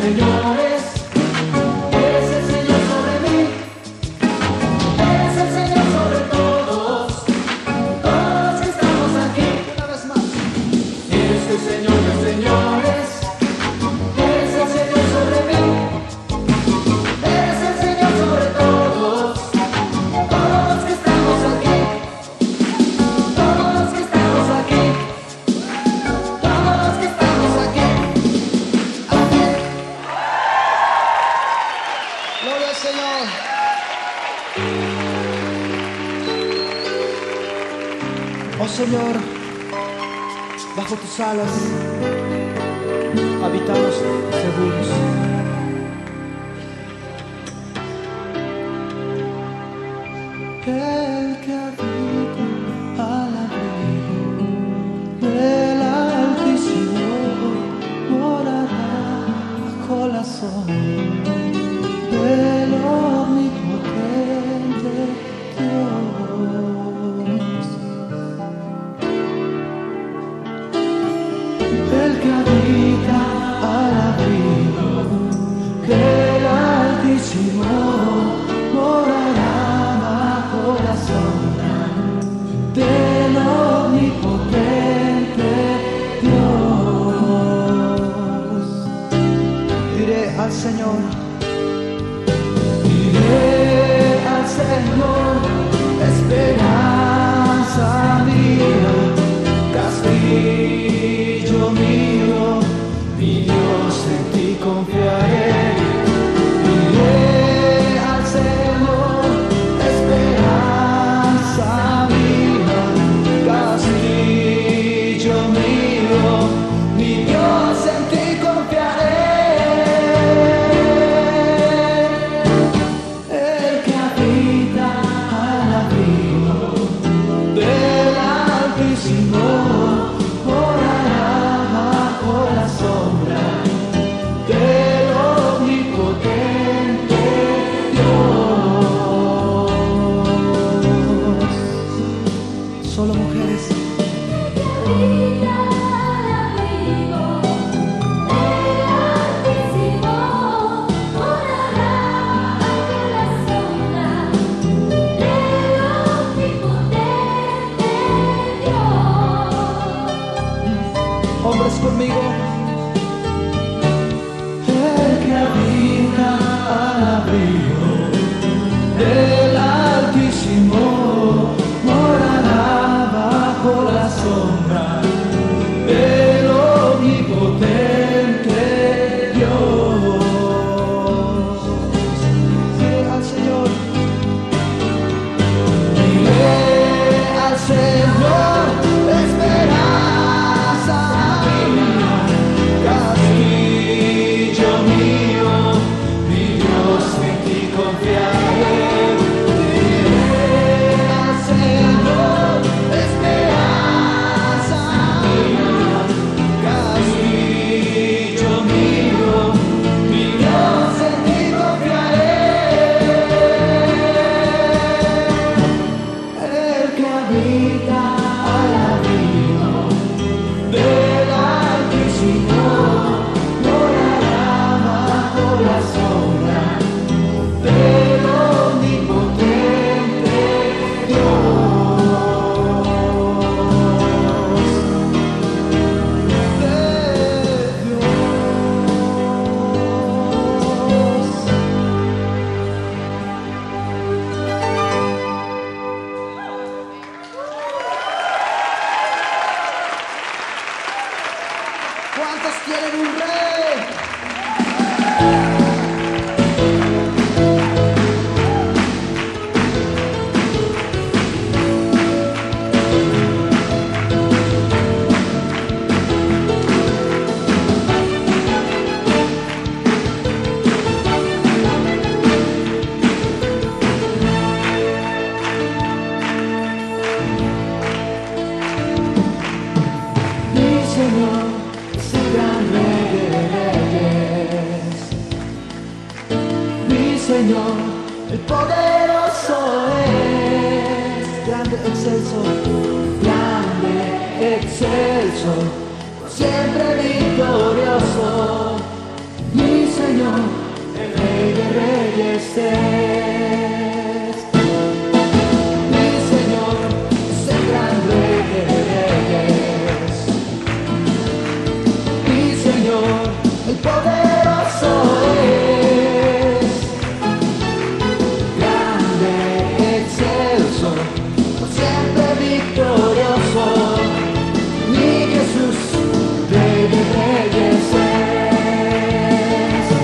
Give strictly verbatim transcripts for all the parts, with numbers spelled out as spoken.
señores, eres el Señor sobre mí, eres el Señor sobre todos, todos que estamos aquí. Una vez más, eres el Señor de señores, eres el Señor sobre mí, eres el Señor sobre todos, todos que estamos aquí, todos que estamos aquí, todos que estamos aquí. Gloria al Señor. Oh Señor, bajo tus alas habitamos seguros. El que habita al abrigo del Altísimo morará bajo la sombra del omnipotente Dios. El que habita al abrigo del Altísimo morará bajo la sombra del omnipotente Dios. Diré al Señor, al Señor, esperanza mía, castillo mío, mi Dios, en ti confiaré. Diré al Señor, esperanza mía, castillo mío, mi Dios, en ti confiaré. Solo mujeres. Hombres conmigo. El que habita al abrigo del Altísimo morará bajo la sombra del omnipotente Dios. Dile al Señor, dile al Señor, esperanza mía, castillo mío, mi Dios, en ti confiaré. ¿Cuántos quieren un rey? Mi Señor es el gran Rey de Reyes. Mi Señor, el poderoso es. Grande, excelso, grande, excelso, siempre victorioso. Mi Señor reyes es. Mi Señor es el gran Rey de reyes. Mi Señor, el poderoso es. Grande, excelso, por siempre victorioso. Mi Jesús, Rey de reyes es.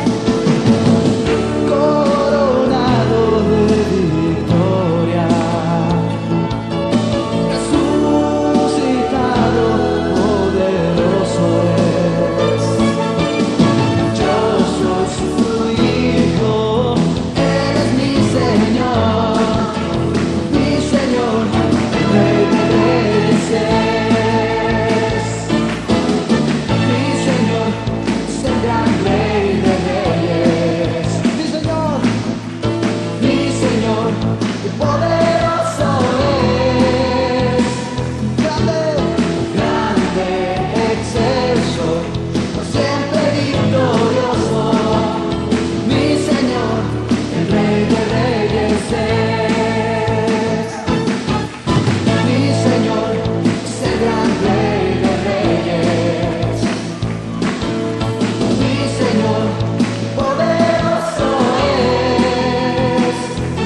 Coronado de victoria, resucitado, poderoso es. Yo soy su hijo, Él es mi Señor, mi Señor, el Rey de reyes es. Mi Señor es el gran Rey de reyes. Mi Señor, mi Señor, el poderoso es. Grande, grande, excelso, por siempre victorioso. Mi Señor, el Rey de reyes es. Mi Señor es el gran Rey de reyes. Mi Señor, poderoso es.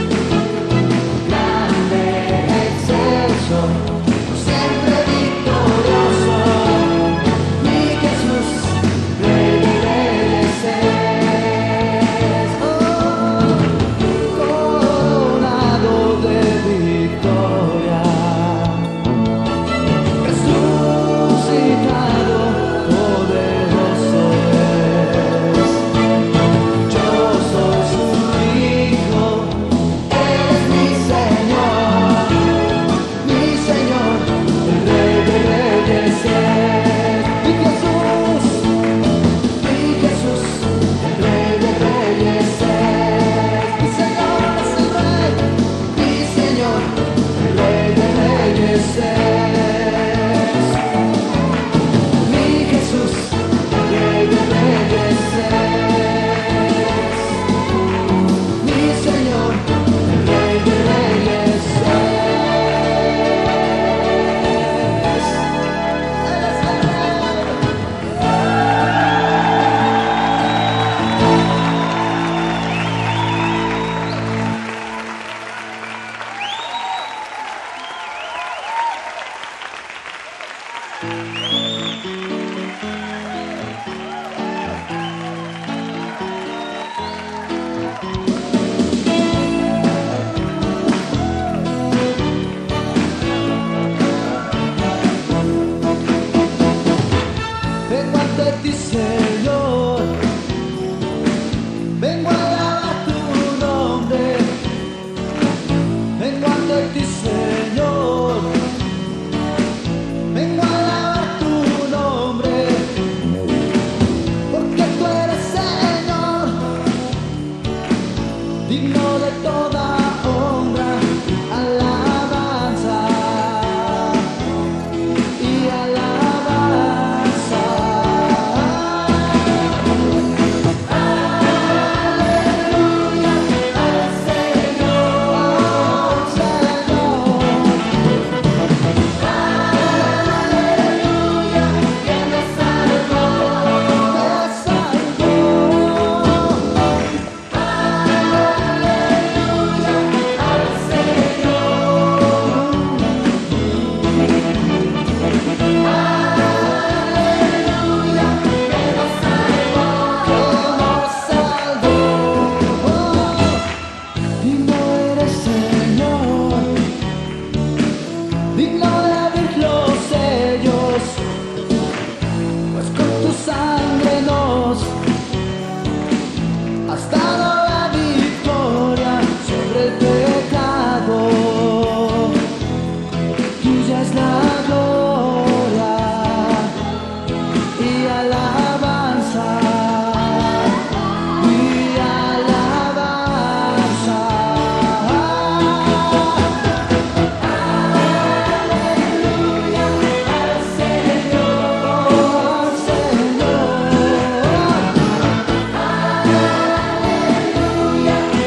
Grande, excelso, siempre victorioso. Mi Jesús, Rey de reyes es. Oh, coronado de victoria, resucitado, poderoso es. Yo soy su hijo, Él es mi Señor, mi Señor, el Rey de reyes es. Mi Jesús, mi Jesús, el Rey de reyes es. Mi Señor es el Rey, mi Señor, el Rey de reyes es. Mi Jesús, el Rey de reyes es. Mi Señor, el Rey de reyes es. Él es el Rey. Vengo ante ti, Señor, vengo a alabar tu nombre. Vengo ante ti, Señor, vengo a alabar tu nombre, porque tú eres Señor, digno de toda honra, alabanza y alabanza. Aleluya al Señor, Señor. Aleluya, que me salvó, me salvó. Aleluya al Señor. Aleluya, que nos salvó, que nos salvó. Oh, digno eres, Señor, digno de abrir los sellos, pues con tu sangre nos has dado la victoria sobre el pecado. Tuya es la gloria y alabanza y alabanza. Aleluya al Señor, Señor. Aleluya.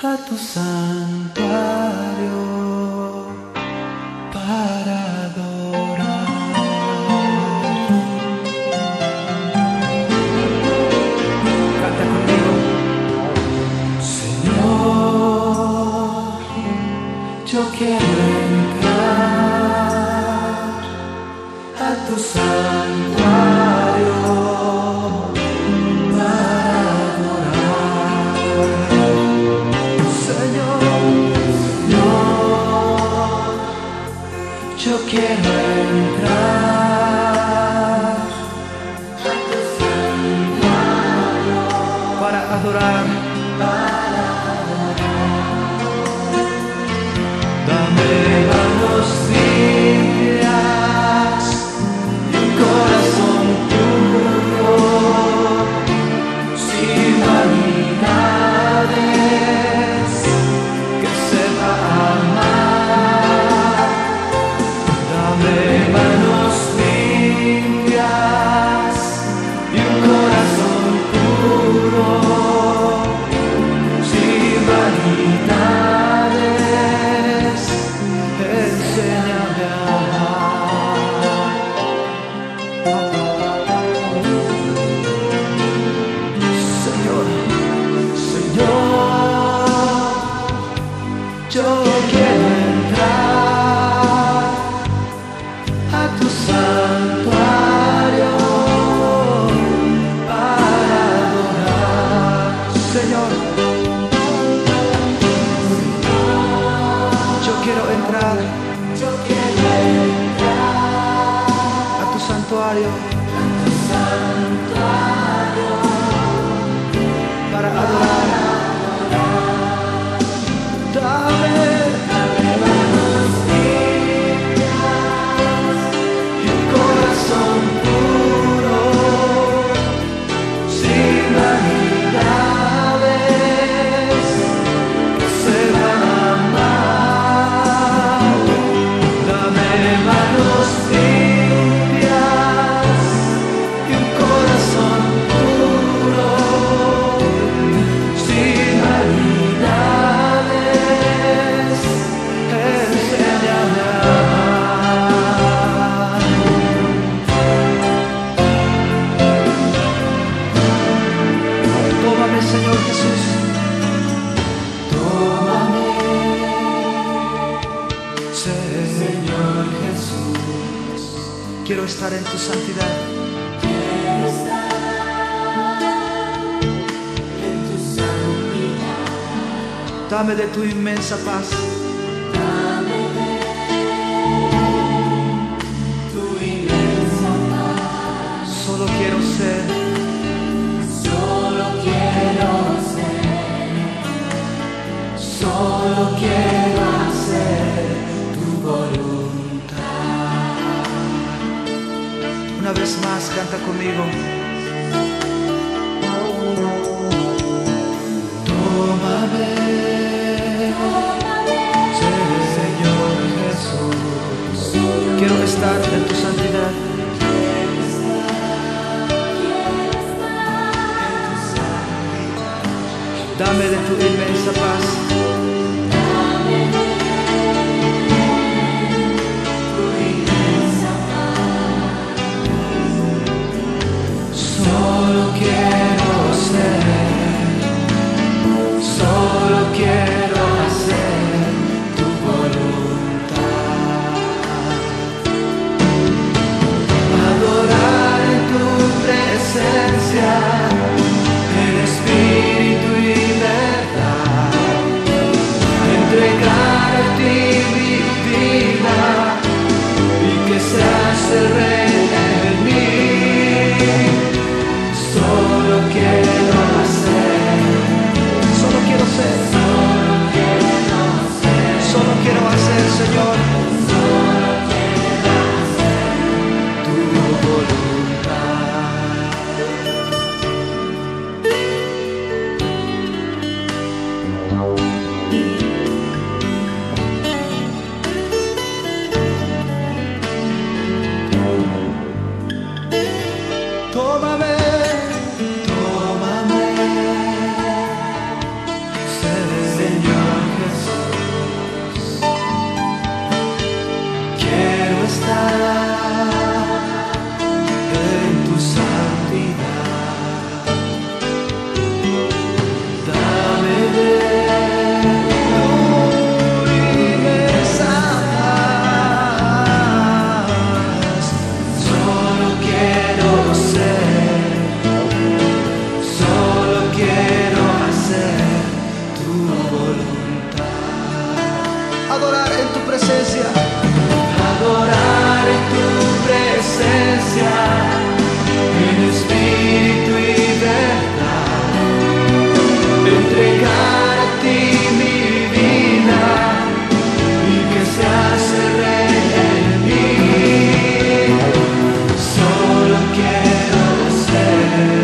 a tu santuario para adorar. Canta conmigo. Señor, yo quiero entrar a tu santuario para adorar. Señor, Señor, yo quiero entrar a tu santuario para adorar. Dame manos limpias y un corazón puro, sin vanidades, que sepa amar. Dame manos limpias y un corazón puro, sin vanidades, enséñame a amar. Señor, Señor, yo quiero entrar a tu santuario para adorar. Señor, yo quiero entrar, yo quiero entrar a tu santuario, a tu santuario para adorar. Dame, dame manos limpias y un corazón puro, sin vanidades, que sepan amar. Dame manos limpias y un corazón puro, sin vanidades, enséñame a amar. Tómame, Señor Jesús, tómame, Señor Jesús. Quiero estar en tu santidad. Quiero estar en tu santidad. Dame de tu inmensa paz. Dame de tu inmensa paz. Solo quiero ser, Solo quiero ser, solo quiero hacer tu voluntad. una vez más, canta conmigo. Tómame, Señor Jesús. Quiero estar en tu santidad. Dame de tu inmensa paz. Solo quiero ser, solo quiero hacer tu voluntad. Adorar en tu presencia, en espíritu y verdad. adorar en tu presencia. Adorar en tu presencia, en espíritu y verdad. Entregar a ti mi vida y que seas el rey en mí. Solo quiero ser,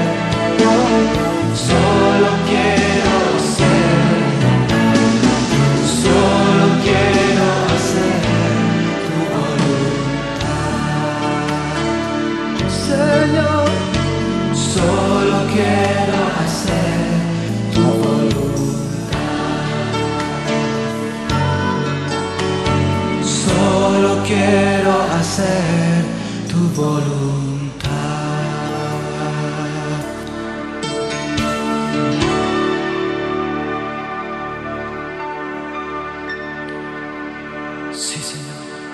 solo quiero ser, solo quiero hacer tu voluntad, Señor. Solo quiero hacer tu voluntad. Solo quiero hacer tu voluntad. Sí, Señor.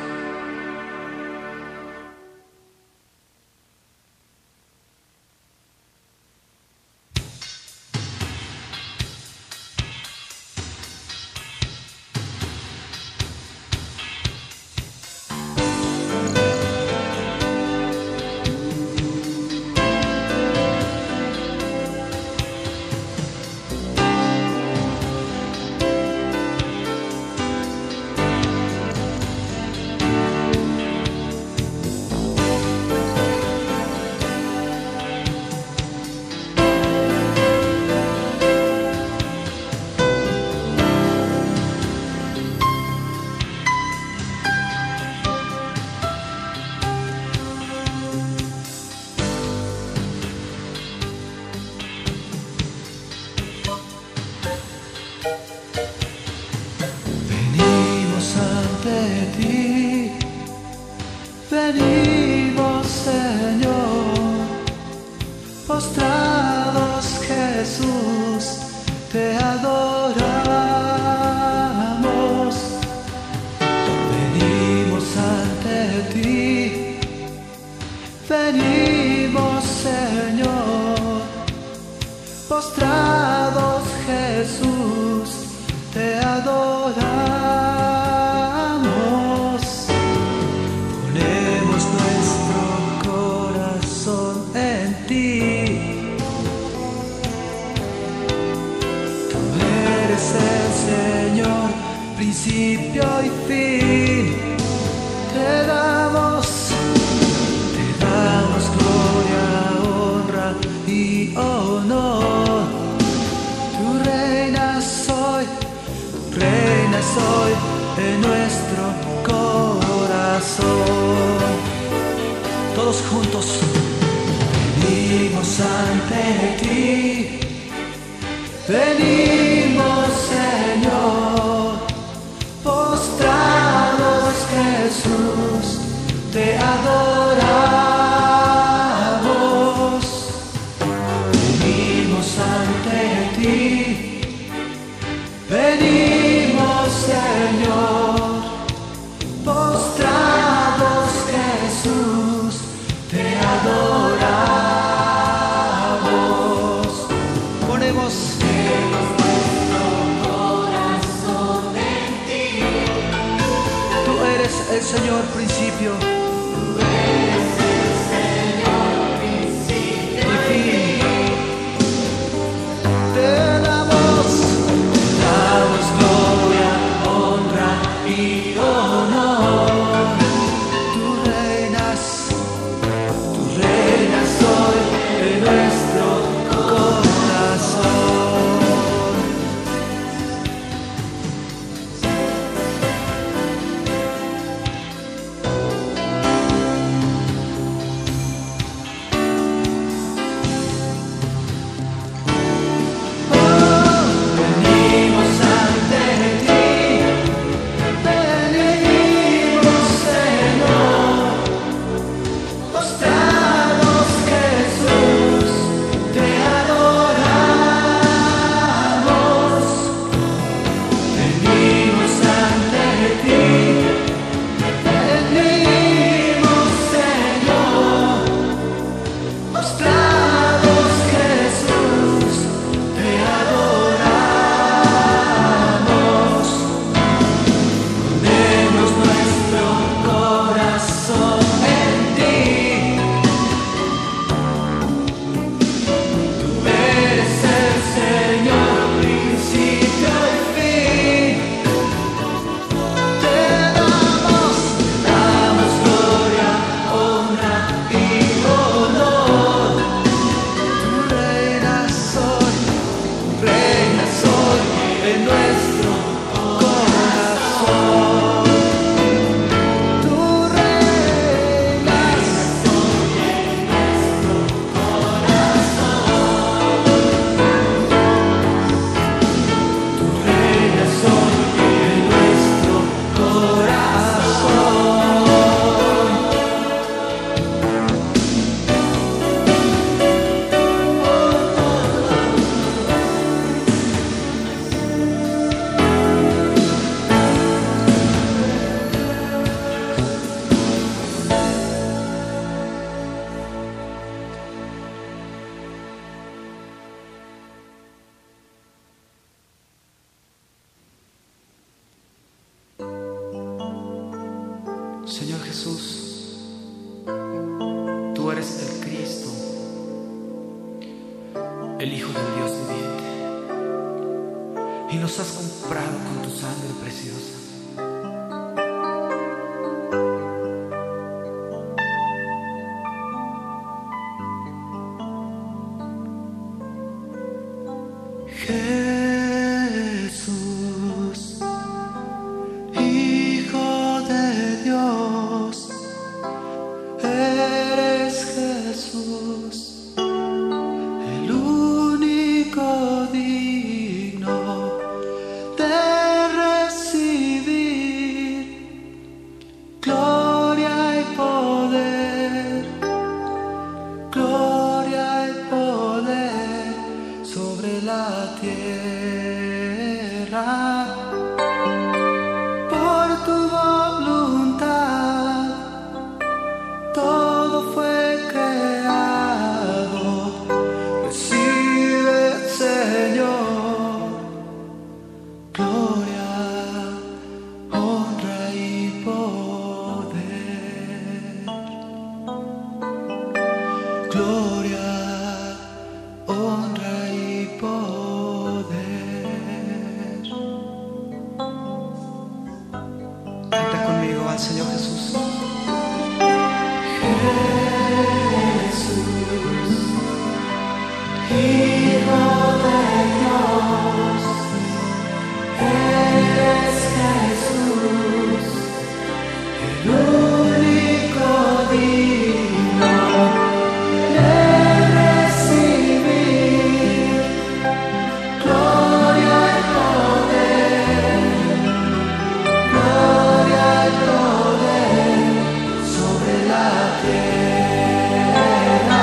Venimos ante ti, venimos, Señor, postrados, Jesús, te adoramos. Venimos ante ti, venimos, Señor, postrados, Jesús, te adoramos. Ponemos nuestro corazón en ti. Tú eres el Señor, principio y fin. Te damos, te damos gloria, honra y honor. Tú reinas hoy, reinas hoy en nuestro corazón. Todos juntos venimos ante ti, venimos, Señor, postrados, Jesús, te adoramos. Venimos ante ti, venimos, Señor, postrados, Jesús, te adoramos. Ponemos Nuestro corazón en ti. Tú eres el Señor principio Tú eres el Señor, principio y fin. te damos. Damos gloria, honra y honor. Tú reinas, Tú reinas hoy en nuestro corazón. Señor Jesús, tú eres el Cristo, el Hijo del Dios viviente, y nos has comprado con tu sangre preciosa. Jesús, Hijo de Dios, eres Jesús, el único digno de recibir gloria y poder, gloria y poder sobre la tierra. Por tu voluntad todo fue creado. Recibe, Señor, gloria, honra y poder. Gloria, honra y poder. Canta conmigo al Señor Jesús. Jesús, Hijo de Dios, eres Jesús, el único digno de recibir gloria y poder, gloria y poder sobre la tierra.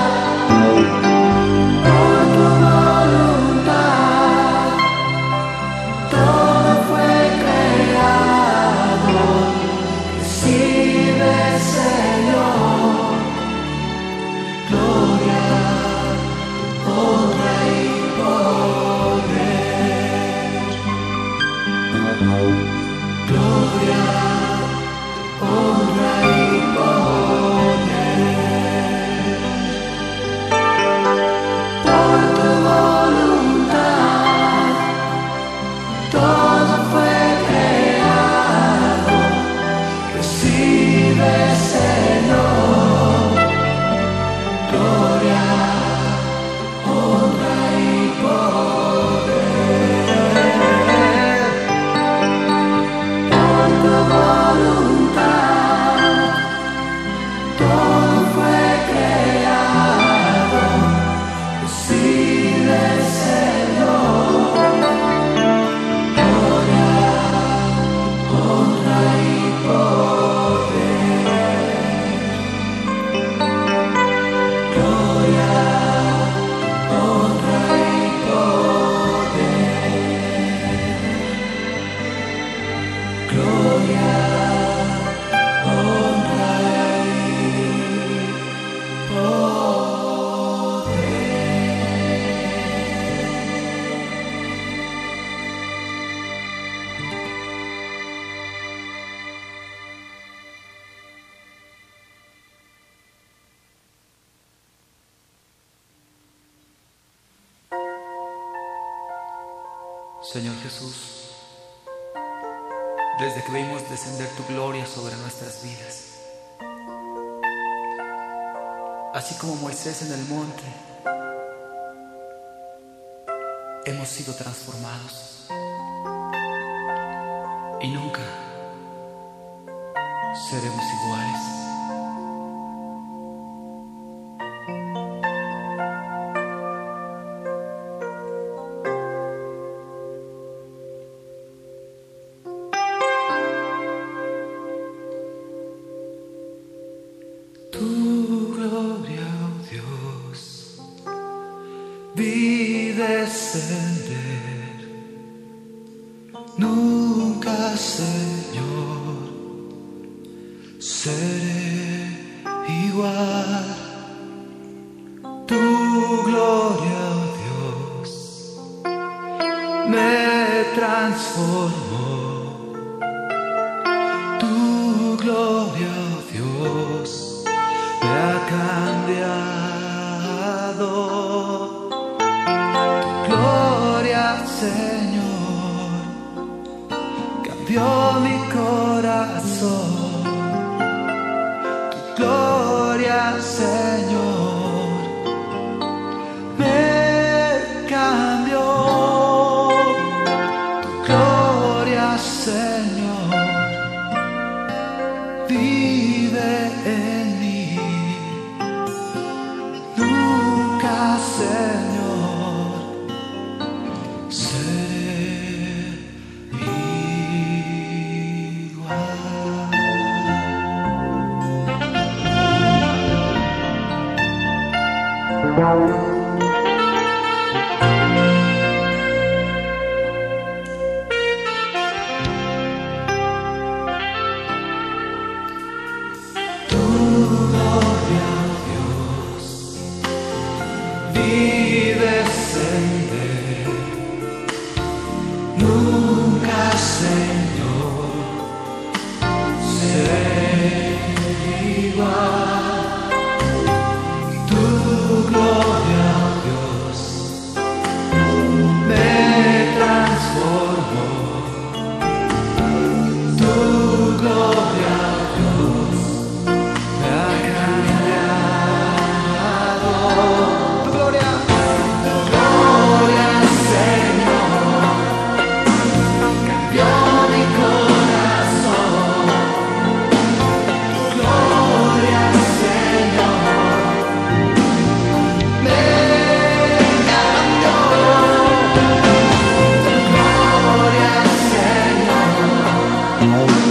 Por tu voluntad todo fue creado. Recibe, Señor, gloria, honra y poder. Gloria, honra y poder. Por tu voluntad todo fue creado. Recibe, Señor, gloria, honra y poder. Por tu voluntad todo fue creado. Recibe, Señor, gloria, honra y poder. Gloria, honra y poder. Gloria, honra y poder. Señor Jesús, desde que vimos descender tu gloria sobre nuestras vidas, así como Moisés en el monte, hemos sido transformados y nunca seremos iguales. Tu gloria, oh Dios, vi descender. Nunca, Señor, seré igual. Tu gloria, oh Dios, me transformó. Tu gloria, oh Dios, me ha cambiado. Tu gloria, Señor, cambió mi corazón. Tu gloria, Señor, me cambió. Tu gloria, Señor, vive en mí. Nunca, Señor, seré igual. Tu gloria, Dios, vives en mí. Nunca, Señor, seré igual. Tu gloria, Dios, me transformó. Tu gloria, Dios, me ha cambiado. Tu gloria, tu gloria, Señor, cambió mi corazón. Tu gloria, Señor, me cambió. Tu gloria, Señor,